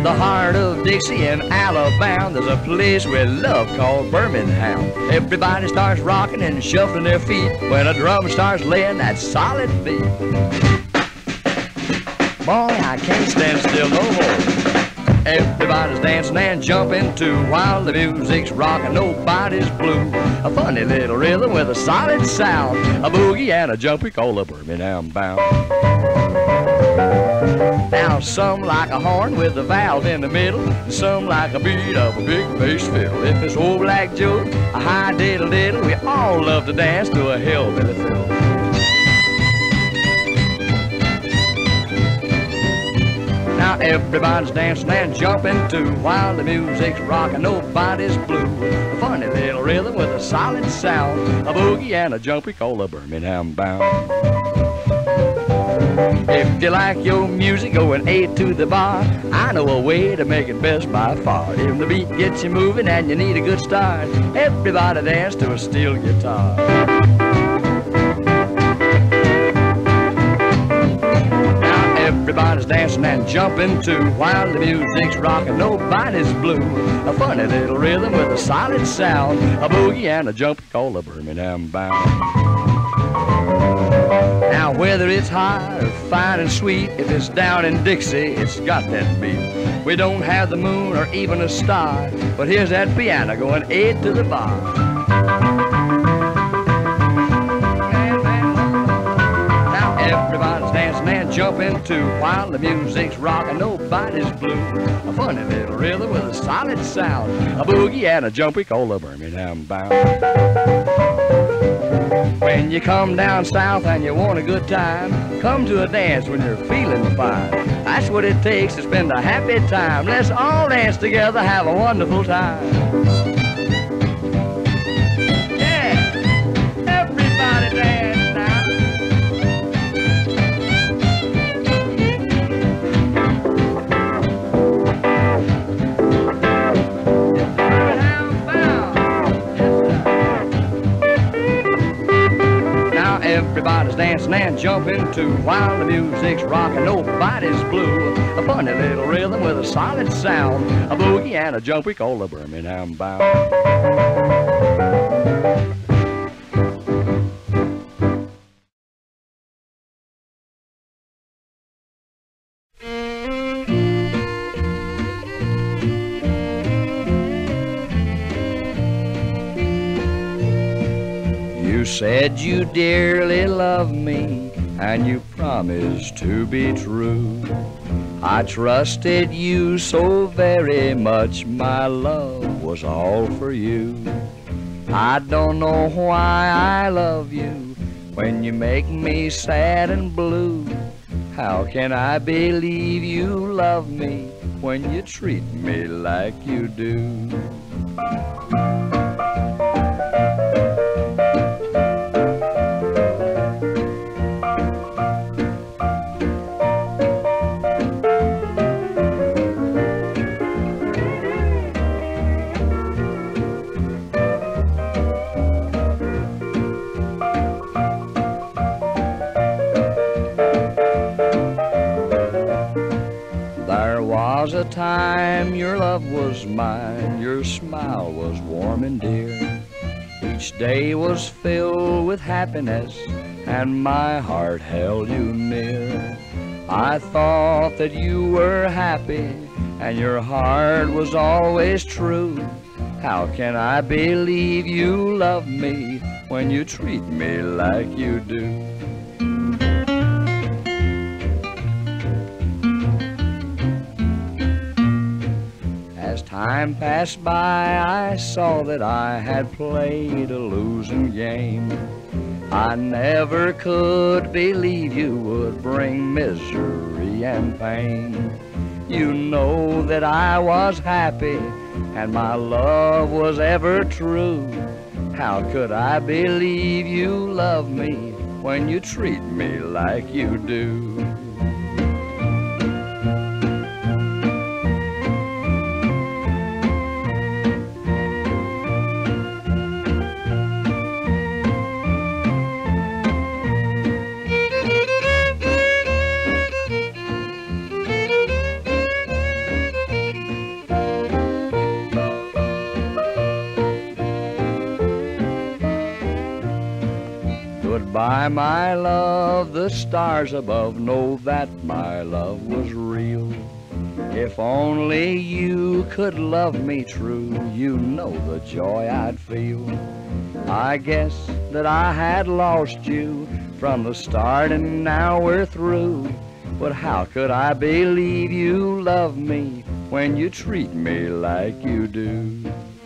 the heart of Dixie in Alabama, there's a place we love called Birmingham. Everybody starts rocking and shuffling their feet when a drum starts laying that solid beat. Boy, I can't stand still no more. Everybody's dancing and jumping too while the music's rocking, nobody's blue. A funny little rhythm with a solid sound, a boogie and a jump we call a Birmingham bound. Now some like a horn with a valve in the middle, some like a beat of a big bass fiddle. If it's old Black Joe, a high diddle diddle, we all love to dance to a hillbilly fiddle. Now everybody's dancing and jumping too while the music's rocking, nobody's blue. A funny little rhythm with a solid sound, a boogie and a jump we call a Birmingham bound. If you like your music, go and aid to the bar. I know a way to make it best by far. If the beat gets you moving and you need a good start, everybody dance to a steel guitar. Now everybody's dancing and jumping too while the music's rocking, nobody's blue. A funny little rhythm with a solid sound, a boogie and a jump called a Birmingham bound. Now whether it's hot or fine and sweet, if it's down in Dixie, it's got that beat. We don't have the moon or even a star, but here's that piano going aid to the bar. Now everybody's dancing and jumping too while the music's rocking, nobody's blue. A funny little rhythm with a solid sound, a boogie and a jump we call a Birmingham bound. When you come down south and you want a good time, come to a dance when you're feeling fine. That's what it takes to spend a happy time. Let's all dance together, have a wonderful time. Yeah, everybody dance now. Everybody's dancing and jumping too while the music's rocking, nobody's blue. A funny little rhythm with a solid sound, a boogie and a jump we call a Birmingham bound. You said you dearly loved me, and you promised to be true. I trusted you so very much, my love was all for you. I don't know why I love you when you make me sad and blue. How can I believe you love me when you treat me like you do? There was a time your love was mine, your smile was warm and dear. Each day was filled with happiness, and my heart held you near. I thought that you were happy, and your heart was always true. How can I believe you love me when you treat me like you do? As time passed by, I saw that I had played a losing game. I never could believe you would bring misery and pain. You know that I was happy, and my love was ever true. How could I believe you love me when you treat me like you do? Goodbye, my love, the stars above know that my love was real. If only you could love me true, you know the joy I'd feel. I guess that I had lost you from the start and now we're through. But how could I believe you love me when you treat me like you do?